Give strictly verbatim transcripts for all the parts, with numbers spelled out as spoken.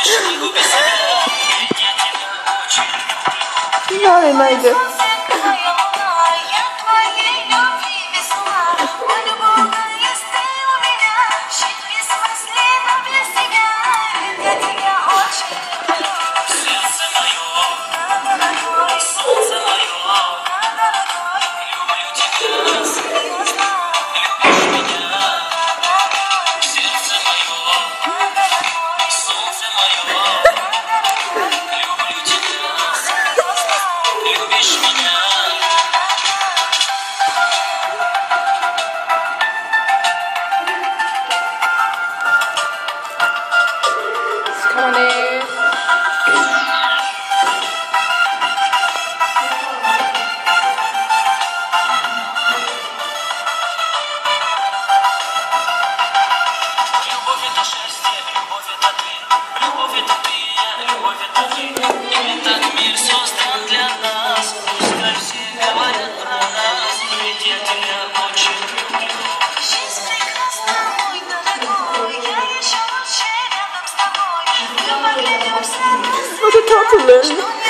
Надо найдет. Вот это tatlı.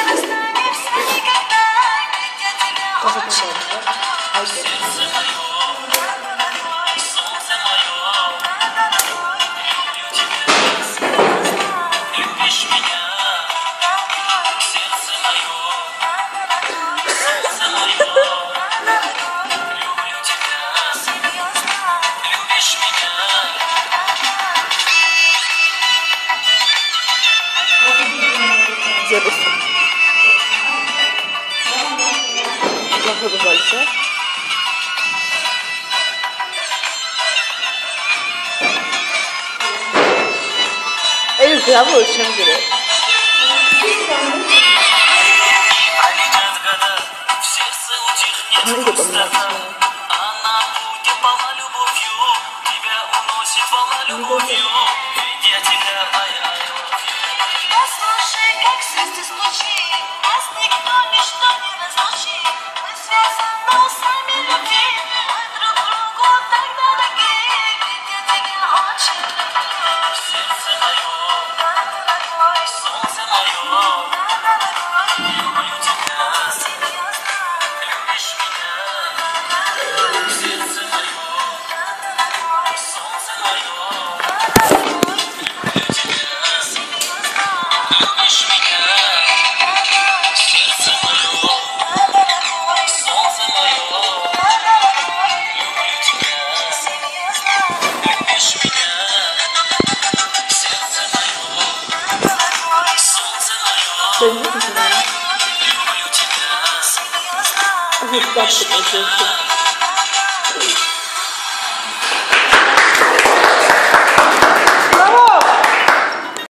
Дедушка. Плохо дальше. Эй, я буду чем говорить. Ну, это понравится. Послушай, как звезды звучит, нас никто, ничто не разлучит. Мы связаны узами любви, мы друг другу так дороги. Ведь я тебя очень люблю. Сердце мое, дорогой, солнце мое, дорогой, люблю тебя, серьезно, любишь меня, дорогой, сердце мое, дорогой, солнце мое, дорогой, люблю тебя, серьезно. Любишь меня, сердце мое, солнце мое, люблю тебя, серьезно. Любишь меня, сердце мое, солнце мое, люблю тебя, серьезно. Любишь меня.